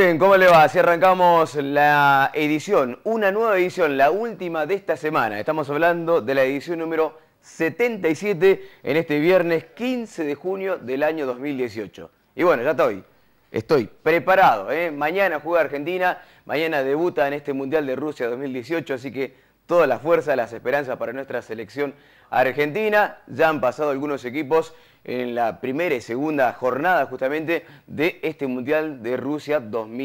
bien, ¿cómo le va? Así arrancamos la edición, una nueva edición, la última de esta semana. Estamos hablando de la edición número 77 en este viernes 15 de junio del año 2018. Y bueno, ya estoy preparado, ¿eh? Mañana juega Argentina, mañana debuta en este Mundial de Rusia 2018, así que toda la fuerza, las esperanzas para nuestra selección argentina. Ya han pasado algunos equipos en la primera y segunda jornada justamente de este Mundial de Rusia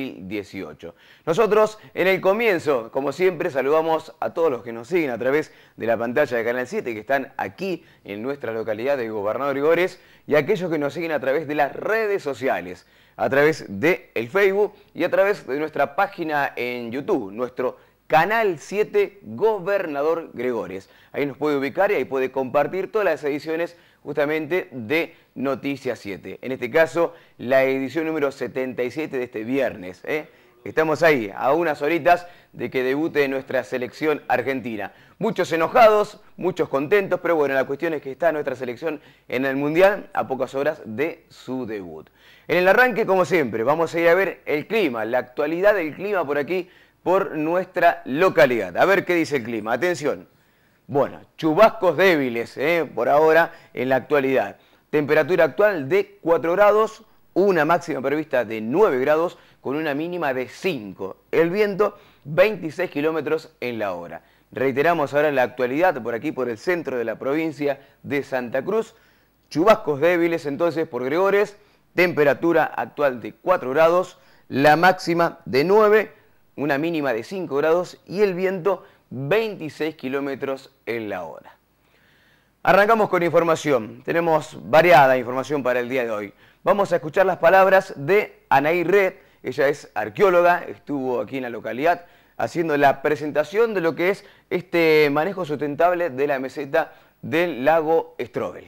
2018. Nosotros en el comienzo, como siempre, saludamos a todos los que nos siguen a través de la pantalla de Canal 7, que están aquí en nuestra localidad de Gobernador Gregores, y a aquellos que nos siguen a través de las redes sociales, a través del Facebook y a través de nuestra página en YouTube, nuestro Canal 7 Gobernador Gregores. Ahí nos puede ubicar y ahí puede compartir todas las ediciones justamente de Noticias 7. En este caso, la edición número 77 de este viernes. Estamos ahí, a unas horitas de que debute nuestra selección argentina. Muchos enojados, muchos contentos, pero bueno, la cuestión es que está nuestra selección en el Mundial a pocas horas de su debut. En el arranque, como siempre, vamos a ir a ver el clima, la actualidad del clima por aquí, por nuestra localidad. A ver qué dice el clima. Atención. Bueno, chubascos débiles por ahora en la actualidad. Temperatura actual de 4 grados, una máxima prevista de 9 grados con una mínima de 5. El viento 26 kilómetros en la hora. Reiteramos ahora la actualidad por aquí, por el centro de la provincia de Santa Cruz. Chubascos débiles entonces por Gregores. Temperatura actual de 4 grados, la máxima de 9, una mínima de 5 grados y el viento 26 kilómetros en la hora. Arrancamos con información. Tenemos variada información para el día de hoy. Vamos a escuchar las palabras de Anaí Red. Ella es arqueóloga, estuvo aquí en la localidad haciendo la presentación de lo que es este manejo sustentable de la meseta del lago Strobel.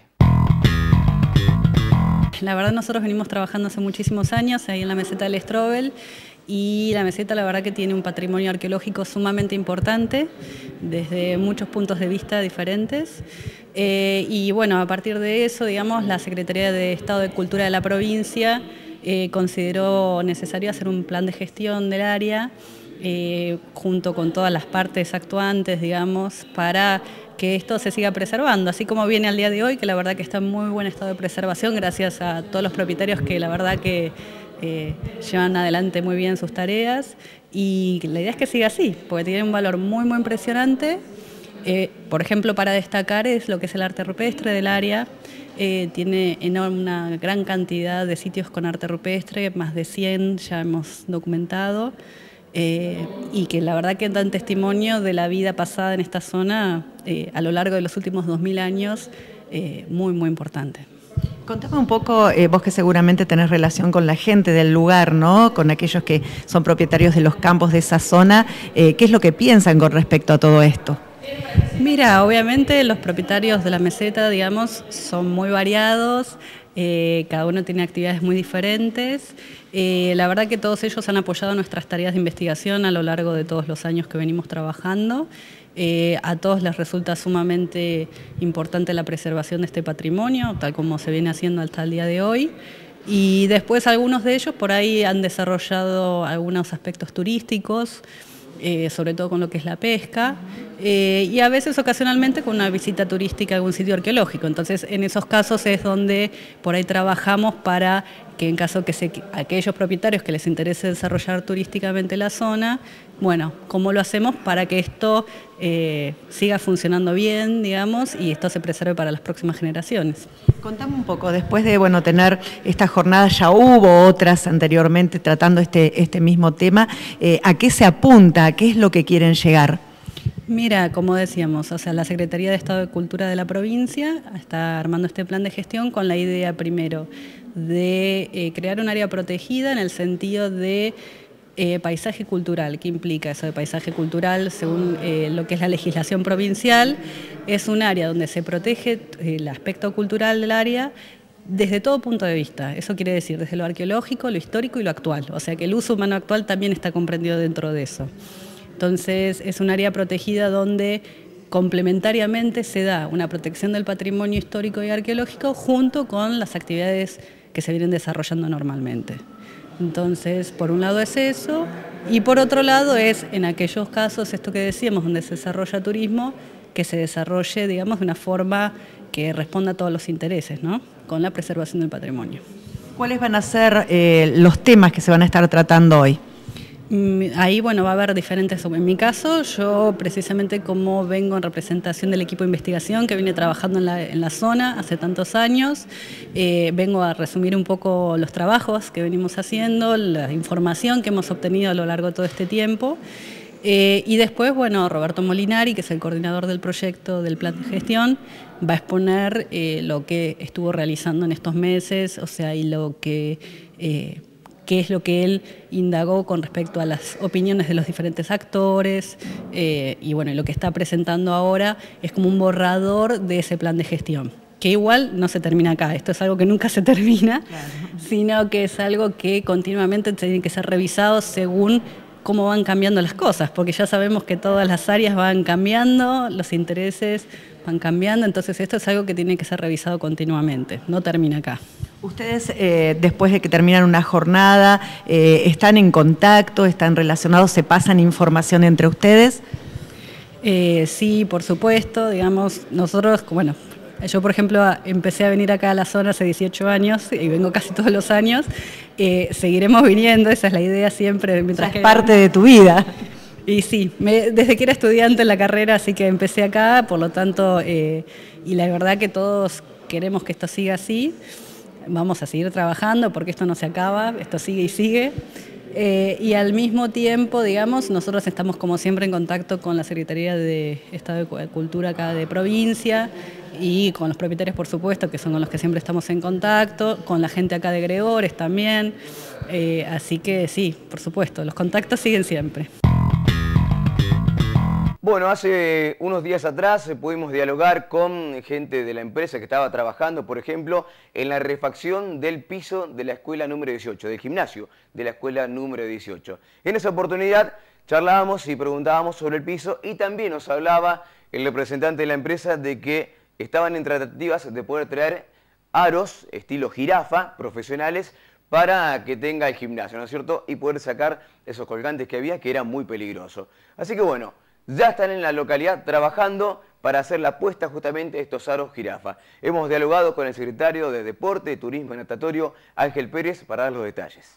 La verdad nosotros venimos trabajando hace muchísimos años ahí en la meseta del Strobel y la meseta la verdad que tiene un patrimonio arqueológico sumamente importante desde muchos puntos de vista diferentes. Y bueno, a partir de eso, digamos, la Secretaría de Estado de Cultura de la provincia consideró necesario hacer un plan de gestión del área junto con todas las partes actuantes, digamos, para que esto se siga preservando, así como viene al día de hoy, que la verdad que está en muy buen estado de preservación, gracias a todos los propietarios que la verdad que llevan adelante muy bien sus tareas, y la idea es que siga así, porque tiene un valor muy impresionante. Por ejemplo, para destacar es lo que es el arte rupestre del área. Tiene una gran cantidad de sitios con arte rupestre, más de 100 ya hemos documentado. Y que la verdad que dan testimonio de la vida pasada en esta zona a lo largo de los últimos 2000 años, muy importante. Contame un poco, vos que seguramente tenés relación con la gente del lugar, ¿no? Con aquellos que son propietarios de los campos de esa zona, ¿qué es lo que piensan con respecto a todo esto? Mira, obviamente los propietarios de la meseta, digamos, son muy variados, cada uno tiene actividades muy diferentes. La verdad que todos ellos han apoyado nuestras tareas de investigación a lo largo de todos los años que venimos trabajando. A todos les resulta sumamente importante la preservación de este patrimonio, tal como se viene haciendo hasta el día de hoy. Y después algunos de ellos por ahí han desarrollado algunos aspectos turísticos, sobre todo con lo que es la pesca, y a veces ocasionalmente con una visita turística a algún sitio arqueológico. Entonces, en esos casos es donde por ahí trabajamos para que en caso que aquellos propietarios que les interese desarrollar turísticamente la zona, bueno, ¿cómo lo hacemos para que esto siga funcionando bien, digamos, y esto se preserve para las próximas generaciones? Contame un poco, después de tener esta jornada, ya hubo otras anteriormente tratando este mismo tema, ¿a qué se apunta? ¿A qué es lo que quieren llegar? Mira, como decíamos, o sea, la Secretaría de Estado de Cultura de la provincia está armando este plan de gestión con la idea primero de crear un área protegida en el sentido de paisaje cultural. ¿Qué implica eso de paisaje cultural? Según lo que es la legislación provincial, es un área donde se protege el aspecto cultural del área desde todo punto de vista. Eso quiere decir desde lo arqueológico, lo histórico y lo actual. O sea que el uso humano actual también está comprendido dentro de eso. Entonces es un área protegida donde complementariamente se da una protección del patrimonio histórico y arqueológico junto con las actividades que se vienen desarrollando normalmente. Entonces, por un lado es eso, y por otro lado es en aquellos casos, esto que decíamos, donde se desarrolla turismo, que se desarrolle, digamos, de una forma que responda a todos los intereses, ¿no? Con la preservación del patrimonio. ¿Cuáles van a ser los temas que se van a estar tratando hoy? Ahí, bueno, va a haber diferentes. En mi caso, yo precisamente como vengo en representación del equipo de investigación que viene trabajando en la zona hace tantos años, vengo a resumir un poco los trabajos que venimos haciendo, la información que hemos obtenido a lo largo de todo este tiempo. Y después, bueno, Roberto Molinari, que es el coordinador del proyecto del plan de gestión, va a exponer lo que estuvo realizando en estos meses, o sea, y lo que... qué es lo que él indagó con respecto a las opiniones de los diferentes actores, y bueno, lo que está presentando ahora es como un borrador de ese plan de gestión, que igual no se termina acá, esto es algo que nunca se termina, claro, sino que es algo que continuamente tiene que ser revisado según cómo van cambiando las cosas, porque ya sabemos que todas las áreas van cambiando, los intereses van cambiando, entonces esto es algo que tiene que ser revisado continuamente, no termina acá. Ustedes, después de que terminan una jornada, ¿están en contacto, están relacionados, se pasan información entre ustedes? Sí, por supuesto, digamos, nosotros, bueno, yo por ejemplo empecé a venir acá a la zona hace 18 años y vengo casi todos los años, seguiremos viniendo, esa es la idea siempre. Mientras es parte de tu vida. Y sí, desde que era estudiante en la carrera, así que empecé acá, por lo tanto, y la verdad que todos queremos que esto siga así. Vamos a seguir trabajando porque esto no se acaba, esto sigue y sigue. Y al mismo tiempo, digamos, nosotros estamos como siempre en contacto con la Secretaría de Estado de Cultura acá de provincia y con los propietarios, por supuesto, que son con los que siempre estamos en contacto, con la gente acá de Gregores también. Así que sí, por supuesto, los contactos siguen siempre. Bueno, hace unos días atrás pudimos dialogar con gente de la empresa que estaba trabajando, por ejemplo, en la refacción del piso de la escuela número 18, del gimnasio de la escuela número 18. En esa oportunidad charlábamos y preguntábamos sobre el piso y también nos hablaba el representante de la empresa de que estaban en tratativas de poder traer aros estilo jirafa profesionales para que tenga el gimnasio, ¿no es cierto? Y poder sacar esos colgantes que había que era muy peligroso. Así que bueno, ya están en la localidad trabajando para hacer la puesta justamente de estos aros jirafa. Hemos dialogado con el secretario de Deporte, Turismo y Natatorio, Ángel Pérez, para dar los detalles.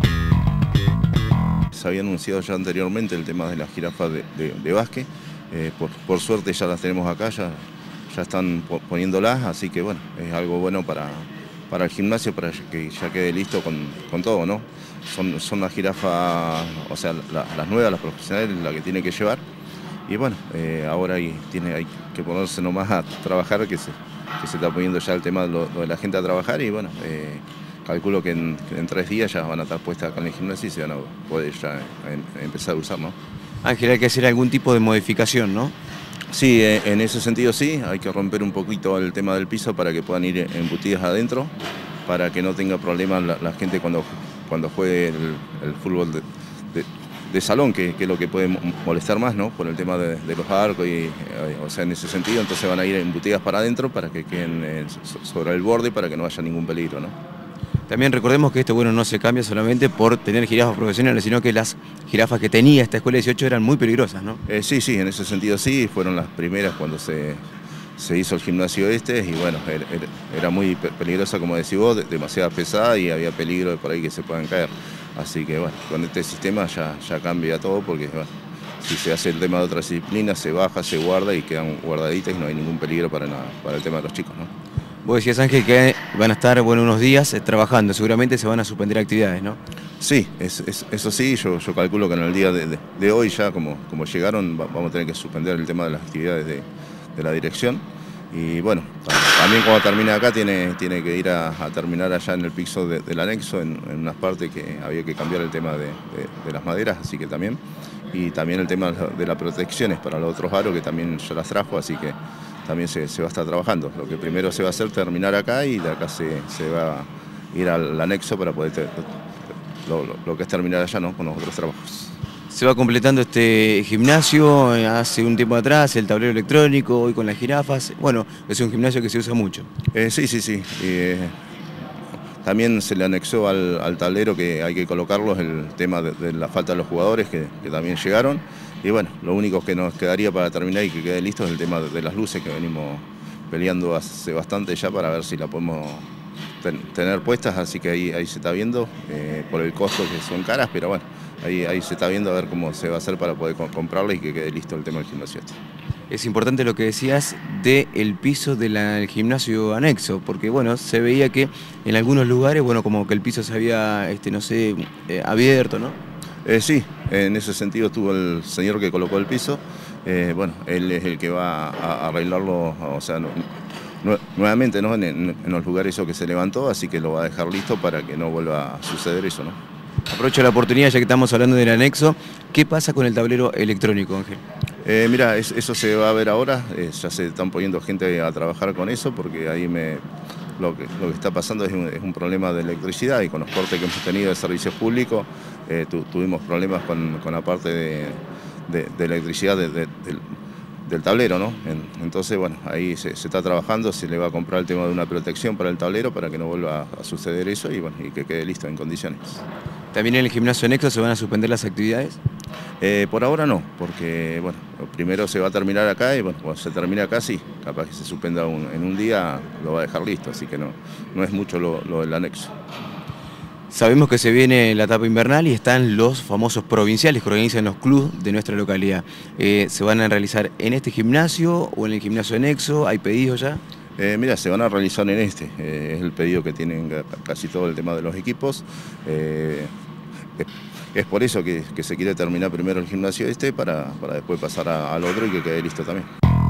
Se había anunciado ya anteriormente el tema de las jirafas de básquet. Por suerte ya las tenemos acá, ya están poniéndolas, así que bueno, es algo bueno para el gimnasio, para que ya quede listo con todo, ¿no? Son las jirafas, o sea, las nuevas, las profesionales, las que tiene que llevar. Y bueno, ahora hay que ponerse nomás a trabajar, que se está poniendo ya el tema de la gente a trabajar y bueno, calculo que en 3 días ya van a estar puestas acá en el gimnasio y se van a poder ya empezar a usar, ¿no? Ángel, hay que hacer algún tipo de modificación, ¿no? Sí, en ese sentido sí, hay que romper un poquito el tema del piso para que puedan ir embutidas adentro, para que no tenga problemas la gente cuando juegue el fútbol de salón, que es lo que puede molestar más, ¿no? Por el tema de los arcos, o sea, en ese sentido, entonces van a ir embutidas para adentro para que queden sobre el borde para que no haya ningún peligro, ¿no? También recordemos que esto, bueno, no se cambia solamente por tener jirafas profesionales, sino que las jirafas que tenía esta escuela 18 eran muy peligrosas, ¿no? Sí, en ese sentido sí, fueron las primeras cuando se hizo el gimnasio y bueno, era muy peligrosa, como decís vos, demasiado pesada y había peligro de por ahí que se puedan caer. Así que bueno, con este sistema ya cambia todo porque bueno, si se hace el tema de otra disciplina, se baja, se guarda y quedan guardaditas y no hay ningún peligro para el tema de los chicos, ¿no? Vos decías, Ángel, que van a estar unos días trabajando, seguramente se van a suspender actividades, ¿no? Sí, eso sí, yo calculo que en el día de hoy ya como llegaron vamos a tener que suspender el tema de las actividades de la dirección. Y bueno, también cuando termine acá tiene que ir a terminar allá en el piso del anexo, en unas partes que había que cambiar el tema de las maderas, así que también. Y también el tema de las protecciones para los otros aros, que también ya las trajo, así que también se va a estar trabajando. Lo que primero se va a hacer es terminar acá y de acá se va a ir al anexo para poder lo que es terminar allá, ¿no? Con los otros trabajos. Se va completando este gimnasio, hace un tiempo atrás, el tablero electrónico, hoy con las jirafas. Bueno, es un gimnasio que se usa mucho. Sí. también se le anexó al tablero que hay que colocarlos el tema de la falta de los jugadores que también llegaron. Y bueno, lo único que nos quedaría para terminar y que quede listo es el tema de las luces que venimos peleando hace bastante ya para ver si la podemos tener puestas, así que ahí se está viendo por el costo que son caras, pero bueno, ahí se está viendo a ver cómo se va a hacer para poder comprarla y que quede listo el tema del gimnasio. Es importante lo que decías del piso del gimnasio anexo, porque bueno, se veía que en algunos lugares, bueno, como que el piso se había, no sé, abierto, ¿no? Sí, en ese sentido estuvo el señor que colocó el piso, bueno, él es el que va a arreglarlo, o sea, nuevamente, ¿no? En los lugares eso que se levantó, así que lo va a dejar listo para que no vuelva a suceder eso, ¿no? Aprovecho la oportunidad, ya que estamos hablando del anexo, ¿qué pasa con el tablero electrónico, Ángel? Mira, eso se va a ver ahora, ya se están poniendo gente a trabajar con eso, porque ahí lo que está pasando es un problema de electricidad, y con los cortes que hemos tenido de servicios públicos, tuvimos problemas con la parte de electricidad del tablero, ¿no? Entonces, bueno, ahí se está trabajando, se le va a comprar el tema de una protección para el tablero para que no vuelva a suceder eso y, bueno, y que quede listo en condiciones. ¿También en el gimnasio anexo se van a suspender las actividades? Por ahora no, porque bueno, primero se va a terminar acá y bueno, cuando se termine acá sí, capaz que se suspenda en un día, lo va a dejar listo, así que no es mucho lo del anexo. Sabemos que se viene la etapa invernal y están los famosos provinciales que organizan los clubes de nuestra localidad. ¿Se van a realizar en este gimnasio o en el gimnasio anexo? ¿Hay pedidos ya? Mira, se van a realizar en este, es el pedido que tienen casi todo el tema de los equipos. Es por eso que se quiere terminar primero el gimnasio para después pasar al otro y que quede listo también.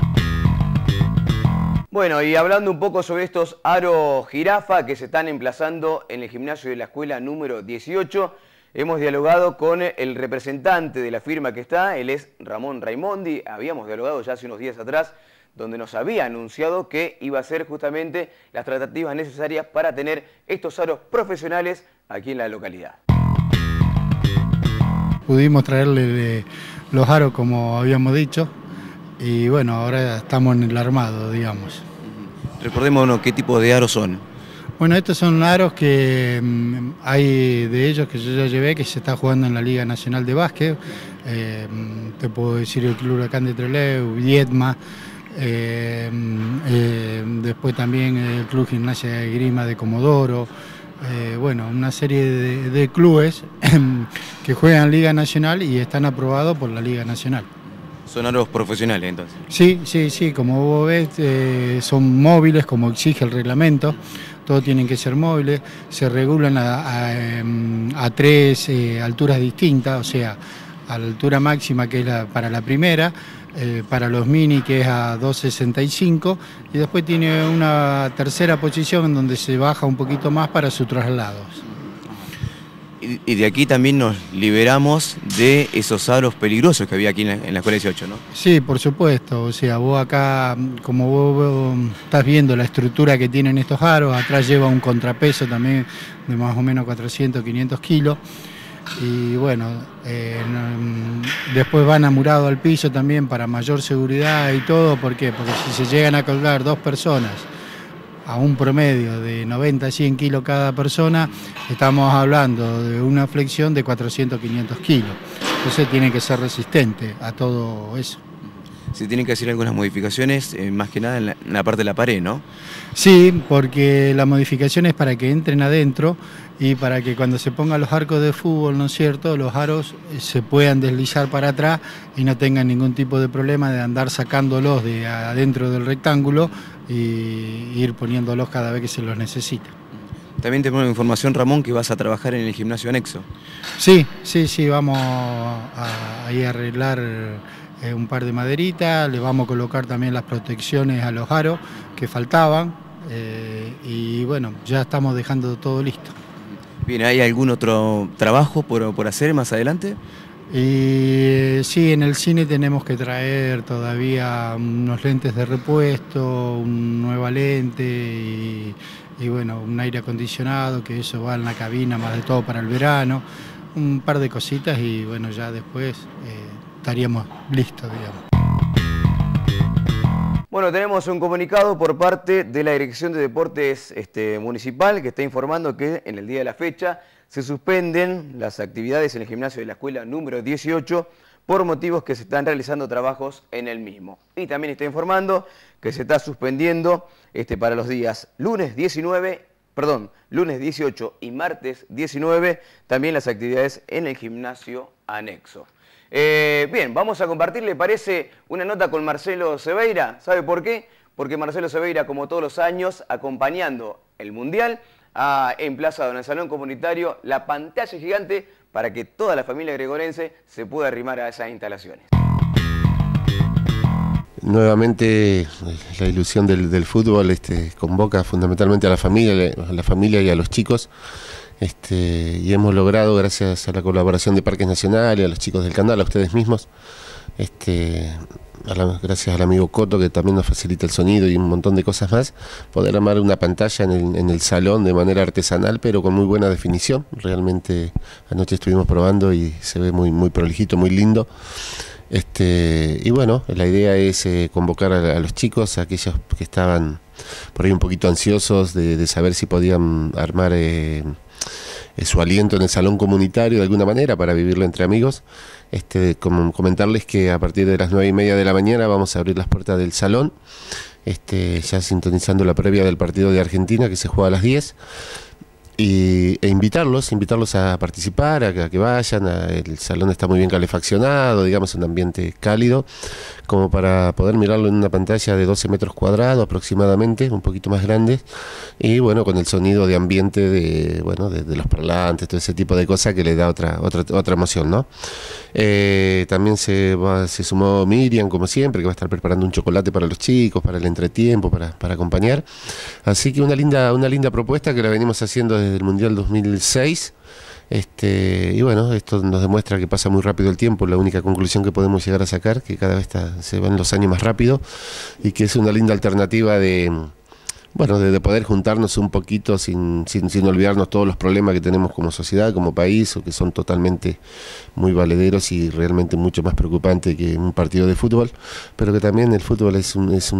Bueno, y hablando un poco sobre estos aros jirafa que se están emplazando en el gimnasio de la escuela número 18, hemos dialogado con el representante de la firma que está, él es Ramón Raimondi. Habíamos dialogado ya hace unos días atrás, donde nos había anunciado que iba a hacer justamente las tratativas necesarias para tener estos aros profesionales aquí en la localidad. Pudimos traerle los aros como habíamos dicho y bueno, ahora estamos en el armado, digamos. Recordémonos qué tipo de aros son. Bueno, estos son aros que hay de ellos que yo ya llevé, que se está jugando en la Liga Nacional de Básquet. Te puedo decir el Club Huracán de Trelew, Viedma, después también el Club Gimnasia de Esgrima de Comodoro. Bueno, una serie de clubes que juegan Liga Nacional y están aprobados por la Liga Nacional. ¿Son aros profesionales entonces? Sí, como vos ves, son móviles como exige el reglamento, todos tienen que ser móviles, se regulan a tres alturas distintas, o sea, a la altura máxima que es para la primera, para los mini que es a 2,65 y después tiene una tercera posición en donde se baja un poquito más para sus traslados. Y de aquí también nos liberamos de esos aros peligrosos que había aquí en la escuela 18, ¿no? Sí, por supuesto, o sea, vos acá, como vos estás viendo la estructura que tienen estos aros, atrás lleva un contrapeso también de más o menos 400, 500 kilos. Y bueno, después van amurados al piso también para mayor seguridad y todo. ¿Por qué? Porque si se llegan a colgar dos personas a un promedio de 90 a 100 kilos cada persona, estamos hablando de una flexión de 400 500 kilos. Entonces tiene que ser resistente a todo eso. Se tienen que hacer algunas modificaciones, más que nada en la parte de la pared, ¿no? Sí, porque la modificación es para que entren adentro y para que cuando se pongan los arcos de fútbol, ¿no es cierto?, los aros se puedan deslizar para atrás y no tengan ningún tipo de problema de andar sacándolos de adentro del rectángulo y ir poniéndolos cada vez que se los necesita. También tenemos información, Ramón, que vas a trabajar en el gimnasio anexo. Sí, vamos a arreglar un par de maderitas, le vamos a colocar también las protecciones a los aros que faltaban y bueno, ya estamos dejando todo listo. Bien, ¿hay algún otro trabajo por hacer más adelante? Sí, en el cine tenemos que traer todavía unos lentes de repuesto, una nueva lente y bueno, un aire acondicionado, que eso va en la cabina más de todo para el verano, un par de cositas y bueno, ya después estaríamos listos, digamos. Bueno, tenemos un comunicado por parte de la Dirección de Deportes Municipal que está informando que en el día de la fecha se suspenden las actividades en el gimnasio de la escuela número 18 por motivos que se están realizando trabajos en el mismo. Y también está informando que se está suspendiendo para los días lunes 18 y martes 19 también las actividades en el gimnasio anexo. Bien, vamos a compartir, ¿le parece una nota con Marcelo Seveira? ¿Sabe por qué? Porque Marcelo Seveira, como todos los años, acompañando el Mundial, ha emplazado en el Salón Comunitario la pantalla gigante para que toda la familia gregorense se pueda arrimar a esas instalaciones. Nuevamente la ilusión del fútbol convoca fundamentalmente a la familia y a los chicos. Y hemos logrado, gracias a la colaboración de Parques Nacionales, a los chicos del canal, a ustedes mismos, gracias al amigo Coto, que también nos facilita el sonido y un montón de cosas más, poder armar una pantalla en el salón de manera artesanal, pero con muy buena definición. Realmente anoche estuvimos probando y se ve muy prolijito, muy lindo. Y bueno, la idea es convocar a los chicos, a aquellos que estaban por ahí un poquito ansiosos de saber si podían armar su aliento en el salón comunitario de alguna manera para vivirlo entre amigos. Como comentarles que a partir de las 9:30 de la mañana vamos a abrir las puertas del salón, ya sintonizando la previa del partido de Argentina que se juega a las 10. E invitarlos a participar, a que vayan. El salón está muy bien calefaccionado, digamos, un ambiente cálido, como para poder mirarlo en una pantalla de 12 metros cuadrados aproximadamente, un poquito más grande, y bueno, con el sonido de ambiente de los parlantes, todo ese tipo de cosas que le da otra emoción, ¿no? También se sumó Miriam, como siempre, que va a estar preparando un chocolate para los chicos, para el entretiempo, para acompañar. Así que una linda propuesta que la venimos haciendo desde el Mundial 2006. Y bueno, esto nos demuestra que pasa muy rápido el tiempo. La única conclusión que podemos llegar a sacar, que cada vez se van los años más rápido, y que es una linda alternativa de poder juntarnos un poquito sin olvidarnos todos los problemas que tenemos como sociedad, como país, o que son totalmente muy valederos y realmente mucho más preocupante que un partido de fútbol, pero que también el fútbol es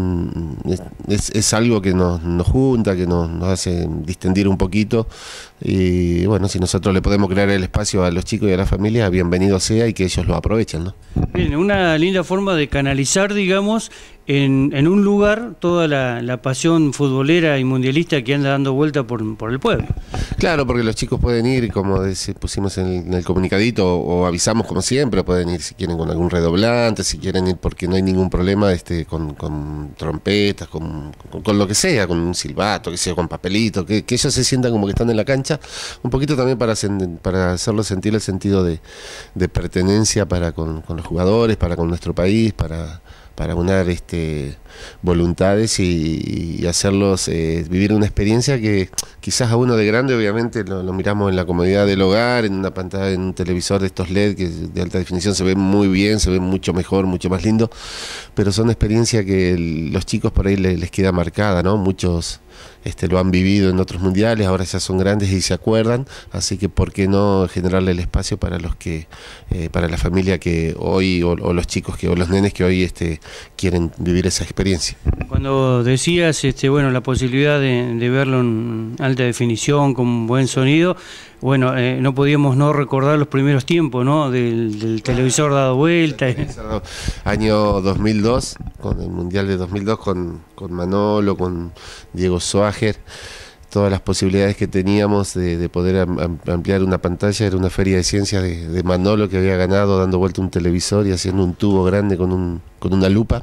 algo que nos junta, que nos hace distendir un poquito, y bueno, si nosotros le podemos crear el espacio a los chicos y a la familia, bienvenido sea, y que ellos lo aprovechen, ¿no? Bien, una linda forma de canalizar, digamos, en un lugar toda la pasión futbolera y mundialista que anda dando vuelta por el pueblo. Claro, porque los chicos pueden ir, como pusimos en el comunicadito, o avisamos como siempre, pueden ir si quieren con algún redoblante, si quieren ir porque no hay ningún problema con trompetas, con lo que sea, con un silbato, que sea, con papelito, que ellos se sientan como que están en la cancha, un poquito también para hacerlos sentir el sentido de pertenencia con los jugadores, para con nuestro país, para unar voluntades y hacerlos vivir una experiencia que quizás a uno de grande obviamente lo miramos en la comodidad del hogar, en una pantalla, en un televisor de estos LED que de alta definición se ve muy bien, se ve mucho mejor, mucho más lindo, pero son experiencias que los chicos por ahí les queda marcada, ¿no? Muchos lo han vivido en otros mundiales, ahora ya son grandes y se acuerdan, así que por qué no generarle el espacio para los que para la familia que hoy, o los chicos o los nenes que hoy quieren vivir esa experiencia. Cuando decías la posibilidad de verlo en alta definición, con buen sonido, bueno, no podíamos no recordar los primeros tiempos, ¿no? del televisor dado vuelta. Año 2002, con el Mundial de 2002, con Manolo, con Diego Soager, todas las posibilidades que teníamos de poder ampliar una pantalla. Era una feria de ciencias de Manolo, que había ganado dando vuelta un televisor y haciendo un tubo grande con una lupa.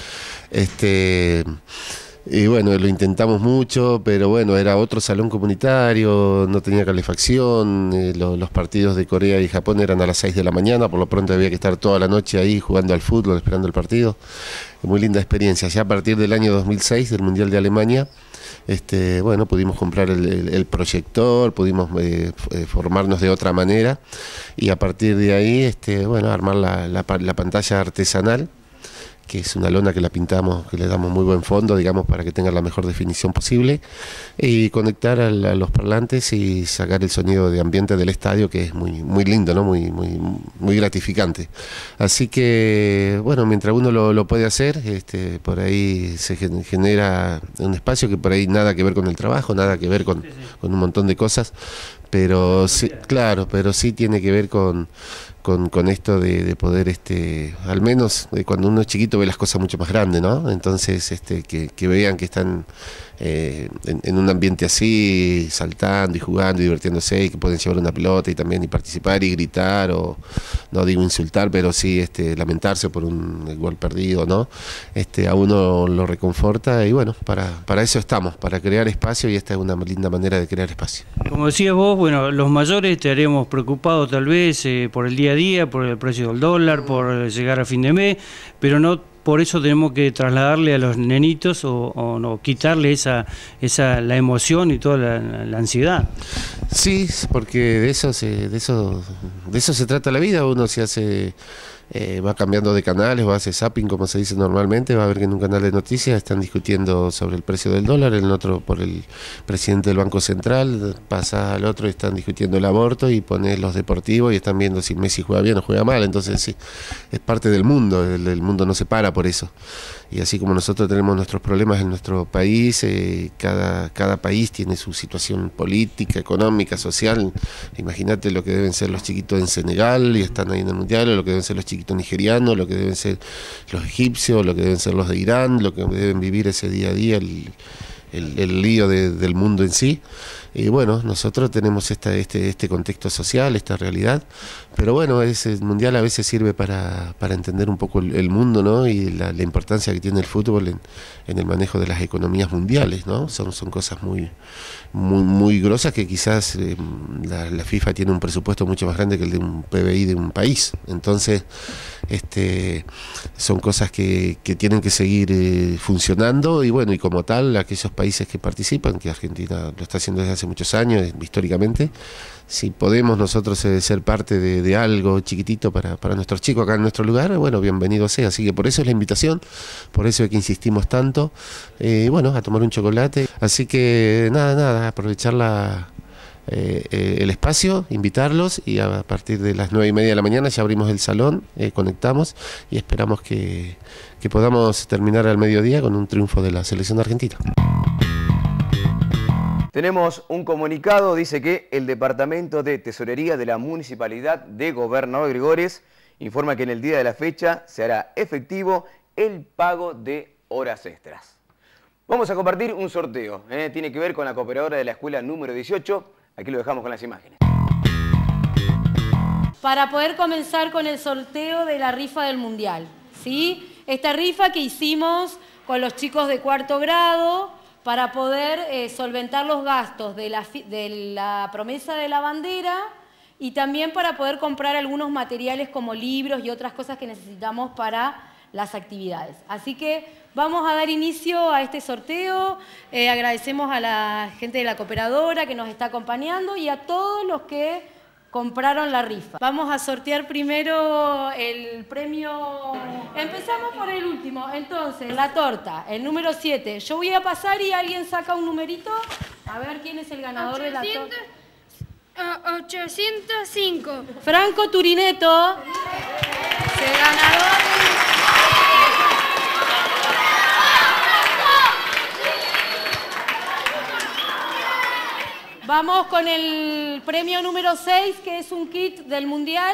Y bueno, lo intentamos mucho, pero bueno, era otro salón comunitario, no tenía calefacción, los partidos de Corea y Japón eran a las 6 de la mañana, por lo pronto había que estar toda la noche ahí jugando al fútbol, esperando el partido. Muy linda experiencia. Ya a partir del año 2006, del Mundial de Alemania, pudimos comprar el proyector, pudimos formarnos de otra manera, y a partir de ahí, armar la pantalla artesanal, es una lona que la pintamos, que le damos muy buen fondo, digamos, para que tenga la mejor definición posible, y conectar a los parlantes y sacar el sonido de ambiente del estadio, que es muy lindo, ¿no? Muy gratificante. Así que, bueno, mientras uno lo puede hacer, por ahí se genera un espacio que por ahí nada que ver con el trabajo, nada que ver con un montón de cosas, pero sí, claro, pero sí tiene que ver con esto de poder, al menos cuando uno es chiquito ve las cosas mucho más grandes, ¿no? Entonces, que vean que están en un ambiente así, saltando y jugando y divirtiéndose, y que pueden llevar una pelota y también y participar y gritar, o no digo insultar, pero sí lamentarse por un gol perdido, ¿no? A uno lo reconforta, y bueno, para eso estamos, para crear espacio, y esta es una linda manera de crear espacio. Como decías vos, bueno, los mayores estaríamos preocupados tal vez por el día a día, por el precio del dólar, por llegar a fin de mes, pero no por eso tenemos que trasladarle a los nenitos o no quitarle la emoción y toda la ansiedad. Sí, porque de eso se trata la vida. Uno se hace, va cambiando de canales, va a hacer zapping, como se dice normalmente, va a ver que en un canal de noticias están discutiendo sobre el precio del dólar, en el otro por el presidente del Banco Central, pasa al otro y están discutiendo el aborto, y pones los deportivos y están viendo si Messi juega bien o juega mal. Entonces sí, es parte del mundo, el mundo no se para por eso. Y así como nosotros tenemos nuestros problemas en nuestro país, cada país tiene su situación política, económica, social. Imagínate lo que deben ser los chiquitos en Senegal y están ahí en el Mundial, o lo que deben ser los chiquitos nigerianos, lo que deben ser los egipcios, lo que deben ser los de Irán, lo que deben vivir ese día a día, el lío del mundo en sí. Y bueno, nosotros tenemos este contexto social, esta realidad, pero bueno, ese mundial a veces sirve para entender un poco el mundo, ¿no? Y la importancia que tiene el fútbol en el manejo de las economías mundiales, ¿no? Son cosas muy grosas, que quizás la FIFA tiene un presupuesto mucho más grande que el de un PBI de un país. Entonces, son cosas que tienen que seguir funcionando, y bueno, y como tal, aquellos países que participan, que Argentina lo está haciendo desde hace muchos años, históricamente, si podemos nosotros ser parte de algo chiquitito para nuestros chicos acá en nuestro lugar, bueno, bienvenido sea. Así que por eso es la invitación, por eso es que insistimos tanto, bueno, a tomar un chocolate. Así que nada, aprovechar el espacio, invitarlos, y a partir de las 9:30 de la mañana ya abrimos el salón, conectamos, y esperamos que podamos terminar al mediodía con un triunfo de la selección argentina. Tenemos un comunicado, dice que el Departamento de Tesorería de la Municipalidad de Gobernador Gregores informa que en el día de la fecha se hará efectivo el pago de horas extras. Vamos a compartir un sorteo, tiene que ver con la cooperadora de la escuela número 18, aquí lo dejamos con las imágenes. Para poder comenzar con el sorteo de la rifa del Mundial, ¿sí? Esta rifa que hicimos con los chicos de 4º grado, para poder solventar los gastos de la promesa de la bandera, y también para poder comprar algunos materiales como libros y otras cosas que necesitamos para las actividades. Así que vamos a dar inicio a este sorteo. Agradecemos a la gente de la cooperadora que nos está acompañando y a todos los que compraron la rifa. Vamos a sortear primero el premio. Empezamos por el último. Entonces, la torta, el número 7. Yo voy a pasar y alguien saca un numerito. A ver quién es el ganador de la torta. 805. Franco Turineto. El ganador. Vamos con el premio número 6, que es un kit del Mundial.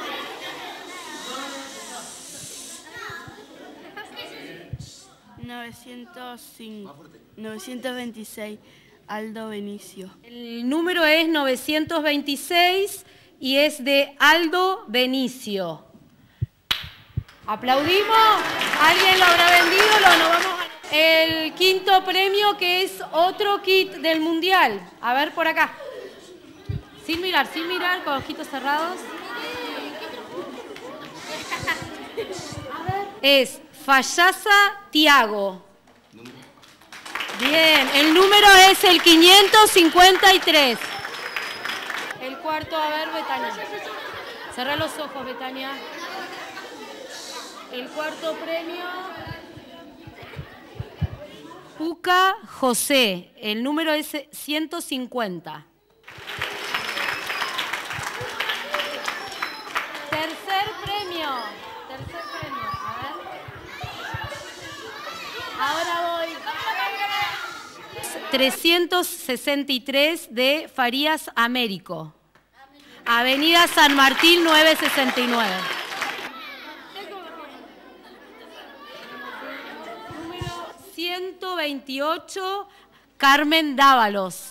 $905. 926. Aldo Benicio. El número es 926 y es de Aldo Benicio. ¿Aplaudimos? ¿Alguien lo habrá vendido? No vamos a... El quinto premio, que es otro kit del Mundial. A ver, por acá. Sin mirar, con ojitos cerrados. Es Fallaza Tiago. Bien, el número es el 553. El cuarto, a ver, Betania. Cerrá los ojos, Betania. El cuarto premio, Puca José, el número es 150. Tercer premio, a ver. Ahora voy. 363 de Farías Américo. Avenida San Martín 969. Número 128, Carmen Dávalos.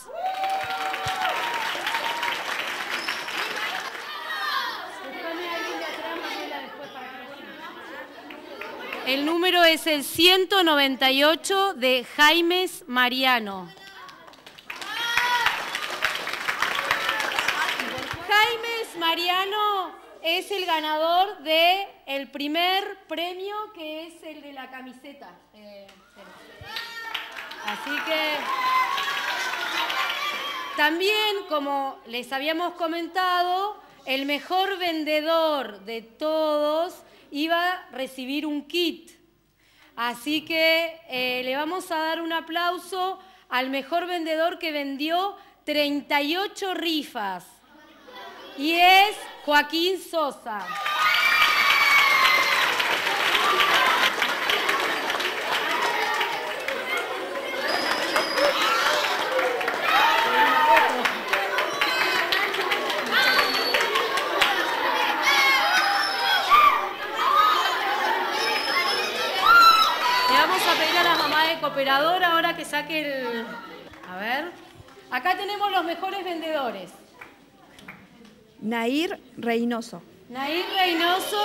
El número es el 198 de Jaimes Mariano. Jaimes Mariano es el ganador del primer premio, que es el de la camiseta. Así que también, como les habíamos comentado, el mejor vendedor de todos iba a recibir un kit. Así que le vamos a dar un aplauso al mejor vendedor que vendió 38 rifas. Y es Joaquín Sosa. Operador, ahora que saque el... A ver. Acá tenemos los mejores vendedores. Nair Reynoso. Nair Reynoso.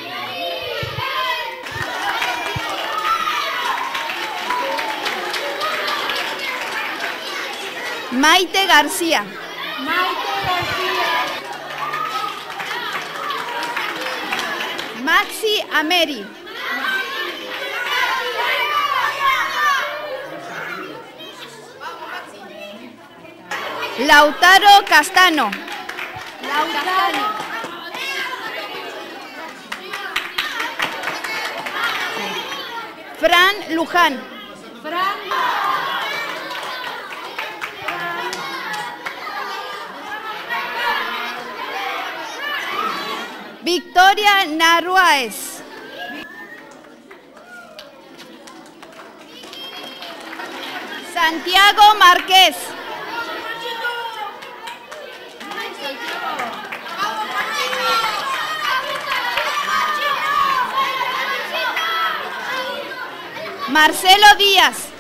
Maite García. Maite García. Maxi Ameri. Lautaro Castano. Lautaro. Fran Luján. Fran. Victoria Narváez. Santiago Márquez. Marcelo Díaz.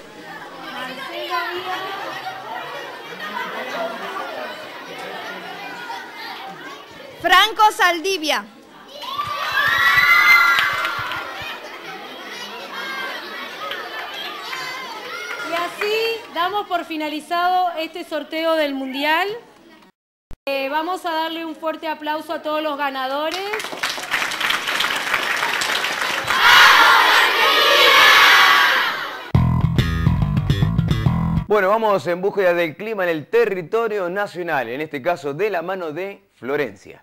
Franco Saldivia. Y así damos por finalizado este sorteo del Mundial. Vamos a darle un fuerte aplauso a todos los ganadores. Bueno, vamos en búsqueda del clima en el territorio nacional, en este caso de la mano de Florencia.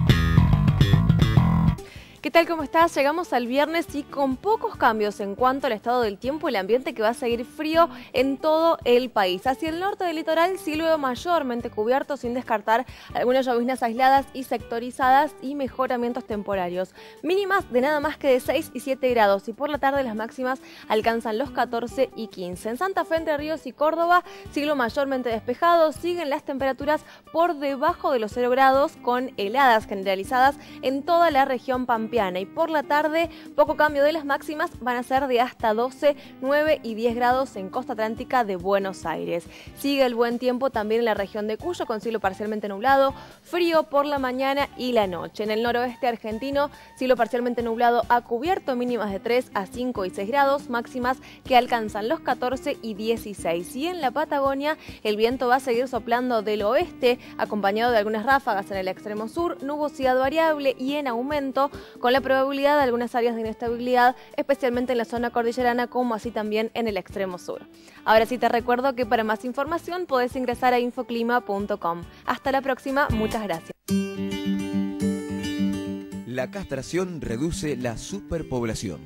¿Qué tal? ¿Cómo estás? Llegamos al viernes y con pocos cambios en cuanto al estado del tiempo y el ambiente, que va a seguir frío en todo el país. Hacia el norte del litoral, cielo mayormente cubierto, sin descartar algunas lloviznas aisladas y sectorizadas y mejoramientos temporarios. Mínimas de nada más que de 6 y 7 grados, y por la tarde las máximas alcanzan los 14 y 15. En Santa Fe, Entre Ríos y Córdoba, cielo mayormente despejado, siguen las temperaturas por debajo de los 0 grados, con heladas generalizadas en toda la región pampeana. Y por la tarde, poco cambio de las máximas, van a ser de hasta 12, 9 y 10 grados en costa atlántica de Buenos Aires. Sigue el buen tiempo también en la región de Cuyo, con cielo parcialmente nublado, frío por la mañana y la noche. En el noroeste argentino, cielo parcialmente nublado a cubierto, mínimas de 3 a 5 y 6 grados, máximas que alcanzan los 14 y 16. Y en la Patagonia, el viento va a seguir soplando del oeste, acompañado de algunas ráfagas en el extremo sur, nubosidad variable y en aumento, con la probabilidad de algunas áreas de inestabilidad, especialmente en la zona cordillerana, como así también en el extremo sur. Ahora sí te recuerdo que para más información podés ingresar a infoclima.com. Hasta la próxima, muchas gracias. la castración reduce la superpoblación.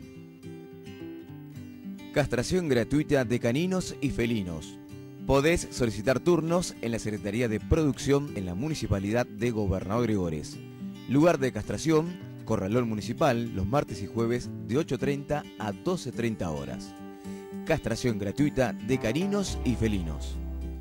Castración gratuita de caninos y felinos. Podés solicitar turnos en la Secretaría de Producción en la Municipalidad de Gobernador Gregores. Lugar de castración, Corralón Municipal, los martes y jueves de 8:30 a 12:30 horas. Castración gratuita de caninos y felinos.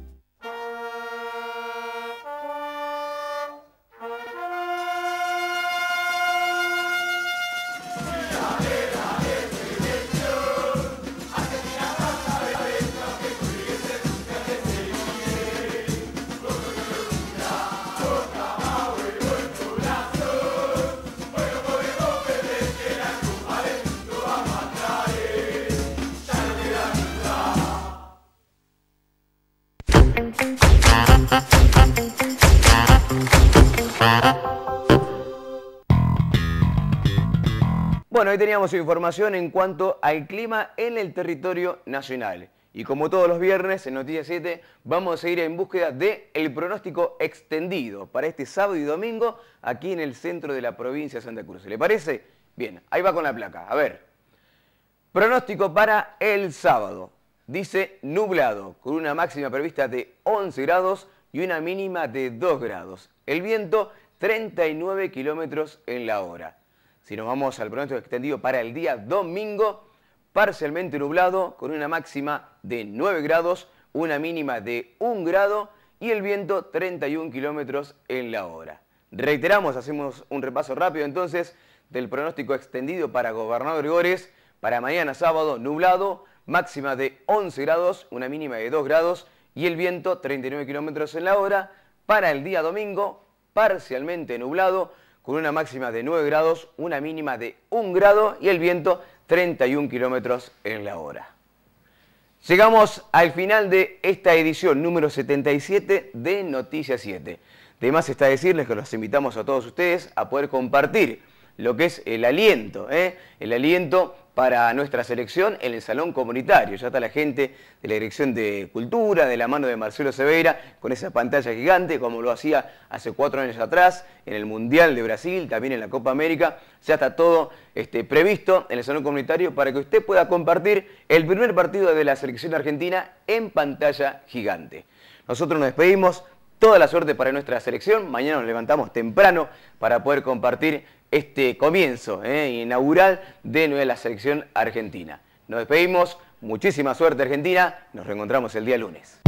Bueno, ahí teníamos información en cuanto al clima en el territorio nacional. Y como todos los viernes en Noticias 7 vamos a seguir en búsqueda del pronóstico extendido para este sábado y domingo aquí en el centro de la provincia de Santa Cruz. ¿Le parece? Bien, ahí va con la placa. A ver. Pronóstico para el sábado. Dice nublado, con una máxima prevista de 11 grados y una mínima de 2 grados. El viento 39 kilómetros en la hora. Si nos vamos al pronóstico extendido para el día domingo, parcialmente nublado, con una máxima de 9 grados, una mínima de 1 grado y el viento 31 kilómetros en la hora. Reiteramos, hacemos un repaso rápido entonces del pronóstico extendido para Gobernador Gregores. Para mañana sábado, nublado, máxima de 11 grados, una mínima de 2 grados y el viento 39 kilómetros en la hora. Para el día domingo, parcialmente nublado, con una máxima de 9 grados, una mínima de 1 grado y el viento 31 kilómetros en la hora. Llegamos al final de esta edición número 77 de Noticias 7. De más está decirles que los invitamos a todos ustedes a poder compartir lo que es el aliento para nuestra selección en el Salón Comunitario. Ya está la gente de la Dirección de Cultura, de la mano de Marcelo Seveira, con esa pantalla gigante, como lo hacía hace 4 años atrás, en el Mundial de Brasil, también en la Copa América. Ya está todo previsto en el Salón Comunitario para que usted pueda compartir el primer partido de la selección argentina en pantalla gigante. Nosotros nos despedimos. Toda la suerte para nuestra selección. Mañana nos levantamos temprano para poder compartir este comienzo inaugural de la selección argentina. Nos despedimos. Muchísima suerte, Argentina. Nos reencontramos el día lunes.